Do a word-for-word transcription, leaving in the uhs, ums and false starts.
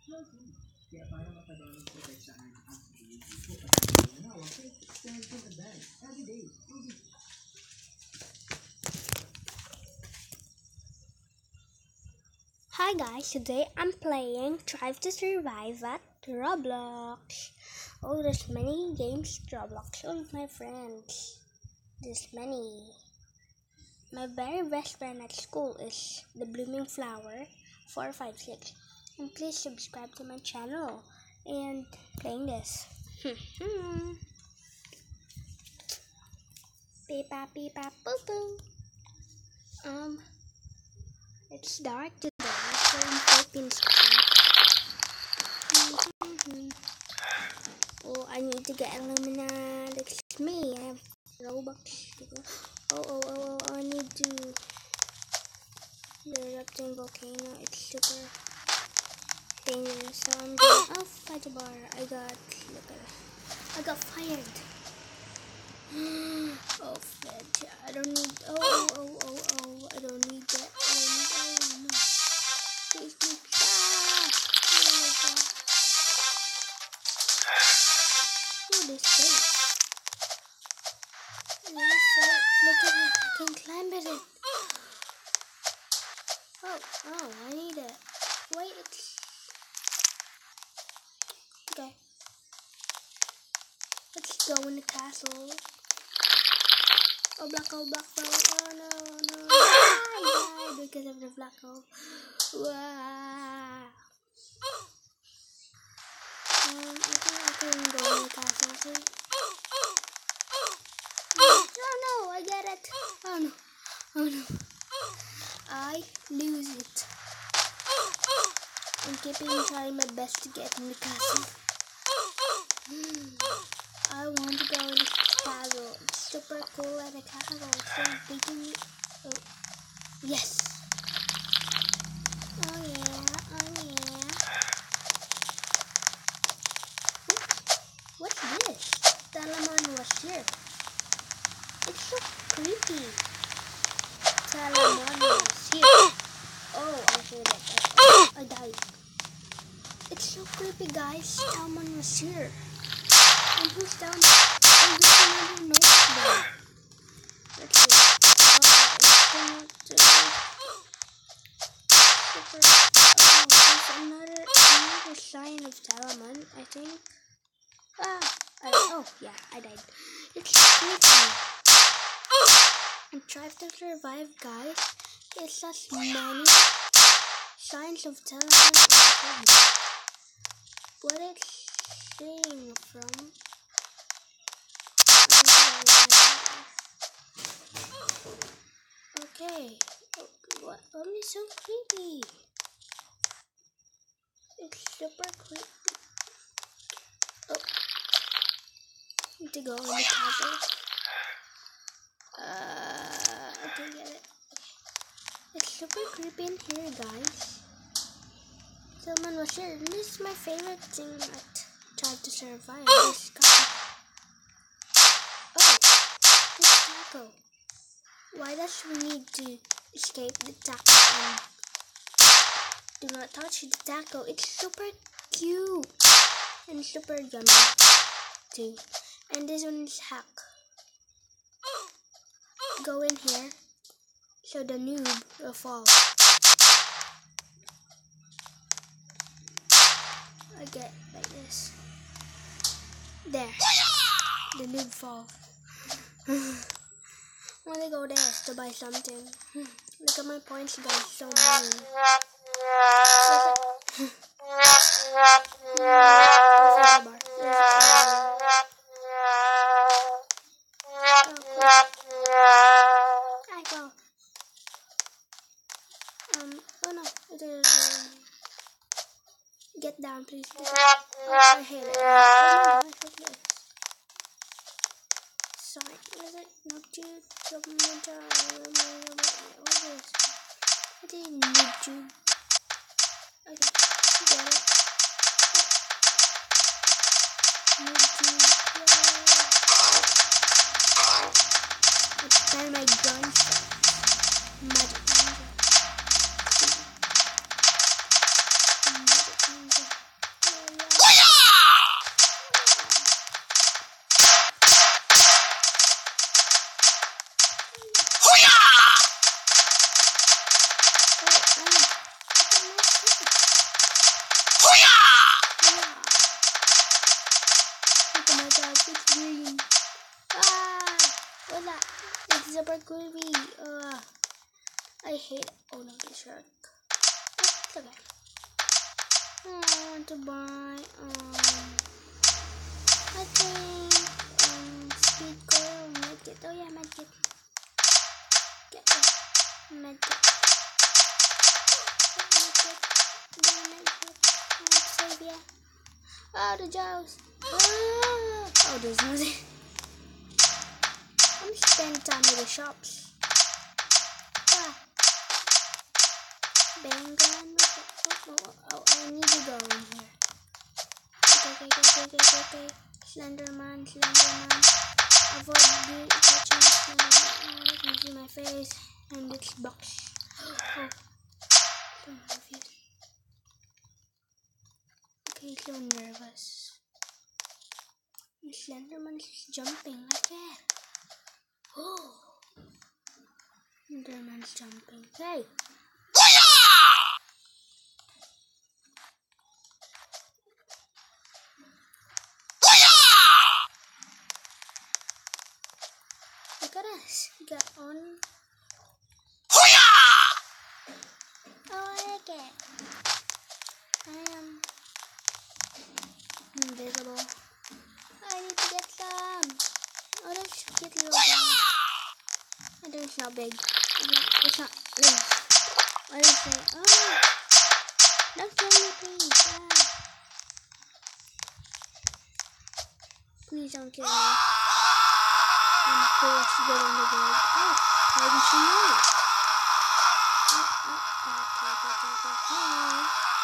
Hi guys, today I'm playing Drive to Survive at Roblox. Oh, there's many games at Roblox. All of my friends. There's many. My very best friend at school is the Blooming Flower four five six. And please subscribe to my channel and playing this. Beep bop beep bop boo boo. Um It's dark today, so in Philippines. Oh, I need to get Illuminati. It's me. I have Robux. Oh, oh, oh, oh, I need to. The erupting volcano. It's super dangerous. So I'm going. Oh, fight a bar. I got. Look at it. I got fired. Oh, fetch. I don't need. Oh, oh, oh, oh, oh. I don't need that. I don't need. Oh, no. Please, please. Ah! Oh, this thing. Look at it. I can climb it. Oh, oh, I need it. Wait. Okay. Let's go in the castle. Oh, black hole, black hole. Oh, no, no. I died because of the black hole. Wow. Um, I think I can go in the castle too. Oh no, I get it. Oh no. Oh no. I lose it. I'm keeping trying my best to get in the castle. I want to go in the castle. It's super cool at the castle. It's so beating me. Oh. Yes. Oh yeah. Oh yeah. What's this? Telamon was here. It's so creepy. Telamon was here. Oh, I heard it. I, I died. It's so creepy, guys. Telamon was here. And who's down? Oh, this one never noticed that. Let's see. Oh, it's super. Oh, there's another, another sign of Telamon, I think. Ah, I, oh yeah, I died. It's creepy. And Drive to Survive, guys. It's such many signs of Telamon. What it's saying from? Okay. Oh, what? Only so creepy. It's super creepy. Oh. Need to go in the castle. Uh, okay, get it. It's super creepy in here, guys. Someone was here. This is my favorite thing at Drive to Survive. This castle. Oh, this taco. Why does we need to escape the taco and do not touch the taco? It's super cute and super yummy too. And this one is hack. Go in here so the noob will fall. I get like this. There. The noob fall. I want to go there to buy something. Look at my points, guys. So many. I go. Um. Oh no. It is. Uh, get down, please. Get down. Oh, I hate it. Oh my gosh. Sorry. What is it? Not too. What is this? I didn't need to. Okay. Get it. YouTube. Let's try my guns. Magic ninja. Magic ninja. shark will be. Uh, I hate owning the shark. Oh, okay. I want to buy. Um, I think um speed coil medkit. Oh yeah, medkit. Get it, medkit. Medkit. Medkit. Medkit. Save ya. Oh, the jaws. Oh, oh, there's nothing. I'm spending time with the shops. Ah. Bang gun. Oh, oh, oh, I need to go in here. Okay, okay, okay, okay, okay, okay. Slenderman, Slenderman. Avoid the touching Slenderman. Oh, you can see my face and this box. Oh, don't move it. Okay, so nervous. Slenderman is jumping like that. Oh, Slenderman's jumping. Hey. Look at us. We got on. Oh, I like it. I am invisible. I need to get some. Oh, that's cute little guy. I think it's not big. It's not. It's not big. What is it? Oh, that's the only thing. Yeah. Please don't kill me. I'm the coolest girl in the world. Oh, how did she know? Oh, oh, okay, okay, okay, okay.